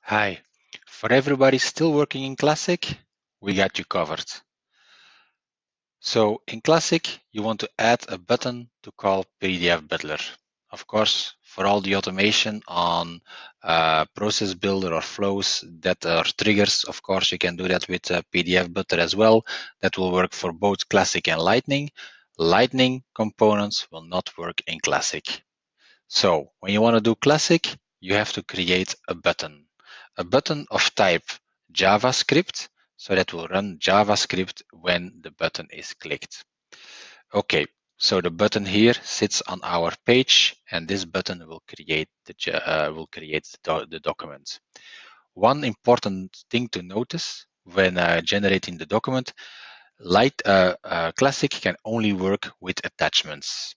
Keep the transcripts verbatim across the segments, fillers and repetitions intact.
Hi, for everybody still working in Classic, we got you covered. So in Classic, you want to add a button to call P D F Butler. Of course, for all the automation on uh, Process Builder or flows that are triggers, of course, you can do that with uh, P D F Butler as well. That will work for both Classic and Lightning. Lightning components will not work in Classic. So when you want to do Classic, you have to create a button. A button of type JavaScript, so that will run JavaScript when the button is clicked. Okay, so the button here sits on our page, and this button will create the uh, will create the, do the document. One important thing to notice when uh, generating the document, Light uh, uh, Classic can only work with attachments.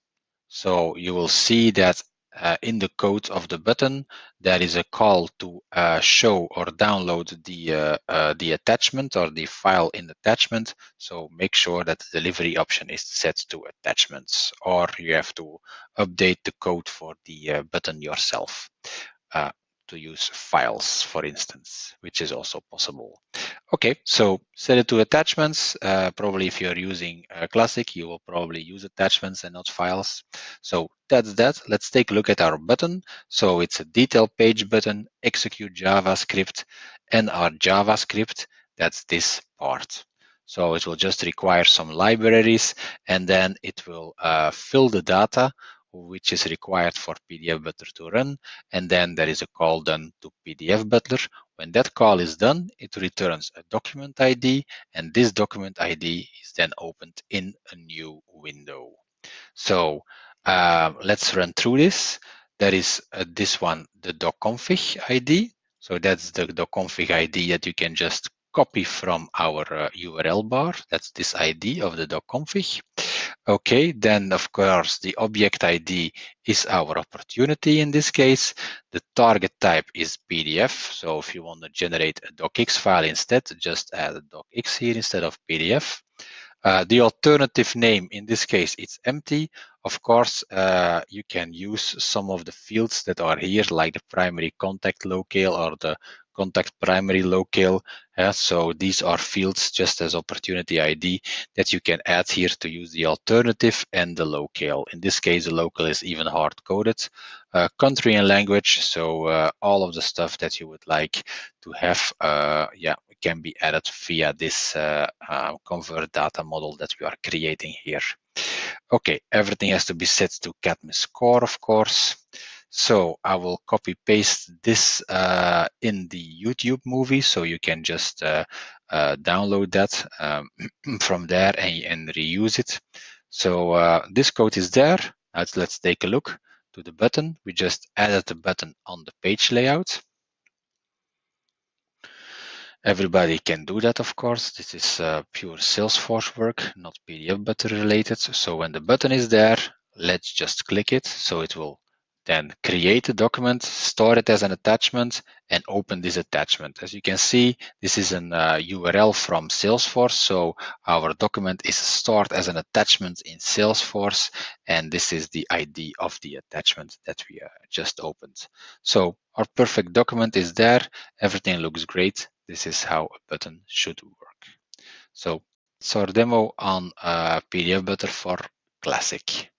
So you will see that uh, in the code of the button, there is a call to uh, show or download the uh, uh, the attachment or the file in attachment. So make sure that the delivery option is set to attachments, or you have to update the code for the uh, button yourself. Uh, to use files, for instance, which is also possible. Okay, so set it to attachments. Uh, probably if you're using uh, Classic, you will probably use attachments and not files. So that's that. Let's take a look at our button. So it's a detail page button, execute JavaScript, and our JavaScript, that's this part. So it will just require some libraries, and then it will uh, fill the data which is required for P D F Butler to run, and then there is a call done to P D F Butler. When that call is done, it returns a document I D, and this document I D is then opened in a new window. So uh, let's run through this. There is uh, this one, the docconfig I D. So that's the docconfig I D that you can just copy from our uh, U R L bar. That's this I D of the docconfig. Okay, then of course the object I D is our opportunity in this case. The target type is P D F. So if you want to generate a docx file instead, just add a docx here instead of P D F. Uh, the alternative name, in this case, it's empty. Of course, uh, you can use some of the fields that are here, like the primary contact locale or the contact primary locale. Uh, so these are fields just as opportunity I D that you can add here to use the alternative and the locale. In this case, the locale is even hard-coded. Uh, country and language, so uh, all of the stuff that you would like to have, uh, yeah, can be added via this uh, uh, convert data model that we are creating here. Okay, everything has to be set to Cadmus core, of course. So I will copy paste this uh, in the YouTube movie, so you can just uh, uh, download that um, from there and, and reuse it. So uh, this code is there. Let's, let's take a look to the button. We just added the button on the page layout. Everybody can do that, of course. This is uh, pure Salesforce work, not P D F Butler related. So when the button is there, let's just click it. So it will then create a document, store it as an attachment, and open this attachment. As you can see, this is an uh, U R L from Salesforce. So our document is stored as an attachment in Salesforce, and this is the I D of the attachment that we uh, just opened. So our perfect document is there. Everything looks great. This is how a button should work. So it's our demo on uh, P D F Butler for Classic.